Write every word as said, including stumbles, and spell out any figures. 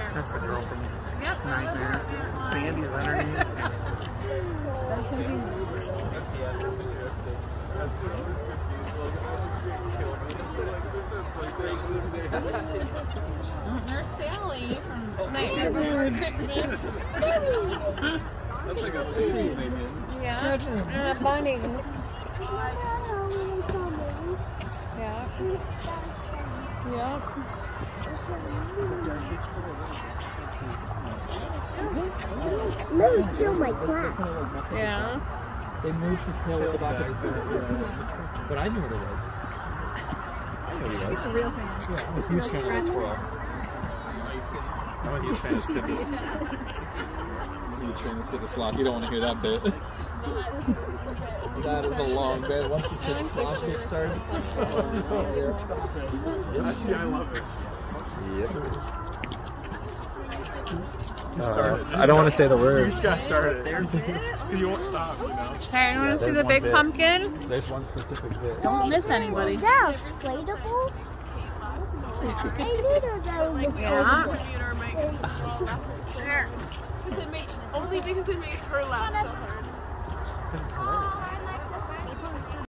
That's the girl from Yep. Nightmare. Sandy is underneath. That's something. There's Sally from Nightmare Before Christmas. That's like a fishing minion. Yeah. And a bunny. Yeah. Yep. Lou's still my class. Yeah. They moved his tail at the back of his head. But I knew what it was. I knew what it was. He's a real fan. Yeah, I'm a huge fan of that squirrel. I'm a huge fan of Sippy. Huge fan of Sippy Sloth. You don't want to hear that bit. That is a long bit. Once the Sippy Sloth bit starts. Actually, I love it. Yep. Uh, I don't want to say the word. You just got started. Because you won't stop, you know. Hey, you want to see there's the one big bit. pumpkin? There's one specific bit. Don't miss anybody. Is that inflatable? I knew that was inflatable. Yeah. There. Because it makes, only because it makes her laugh so hard.